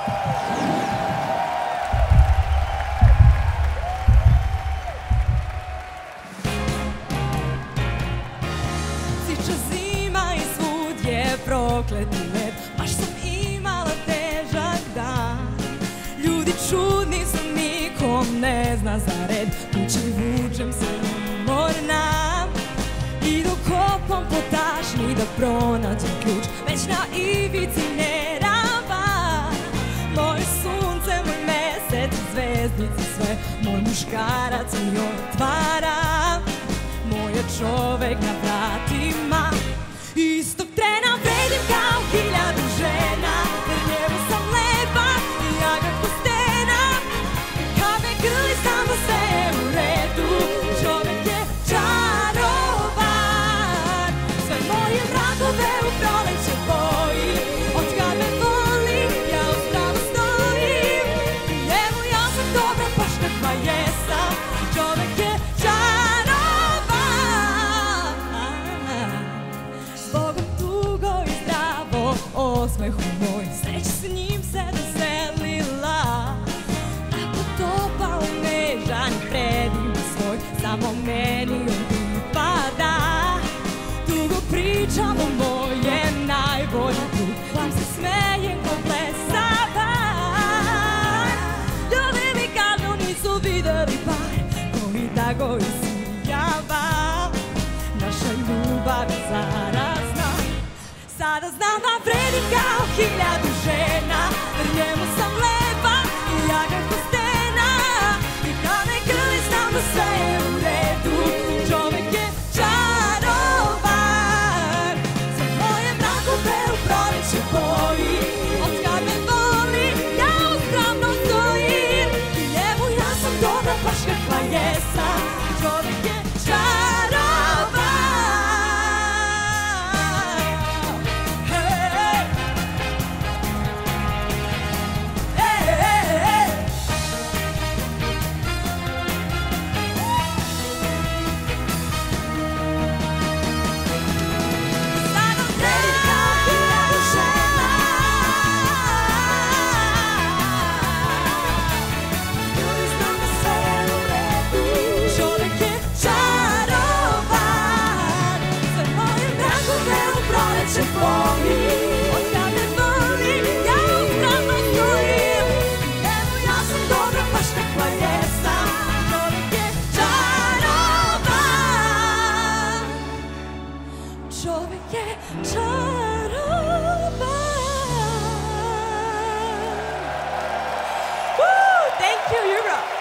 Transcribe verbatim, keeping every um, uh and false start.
Siča zima i svud je prokleti led, baš sam imala težak dan. Ljudi čudni su, nikom ne zna za red, kući vučem se umorna. I dok kopam po tašni da pronađem ključ, već na ivici nerava. Moje sunce, moj mesec, zvezdice sve, moj muškarac mi otvara. Moj je čovek na vratima, istog trena vredim kao hiljadu žena, jer njemu sam lepa i ja ga ko stena. Kad me grli znam da sve je u redu, čovek je čarovan. Sve moje vragove u proleće boji, od kad me voli ja uzdravo stojim. I evo ja sam dobra baš kakva jesam, čovek je osmehu moj, sreća s njim se doselila. Tako topao, nežan, predivan svoj, samo meni on pripada. Dugo pričamo, moje najbolji drug, vam se smejem ko blesava. Ljudi mi kažu nisu videli par koji tako isijava. Naša ljubav je zarazna, sada znam da vredim kao hiljadu žena, jer njemu sam lepa i ja ga ko stena. I kad me grli znam da sve je u redu, čovek je čarovan. Sve moje vragove u proleće boji, od kad me voli ja uzgravno stojim. I evo ja sam dobra baš kakva jesam, čovek je čarovan. Čovek je čaroban. Woo! Thank you, you rock.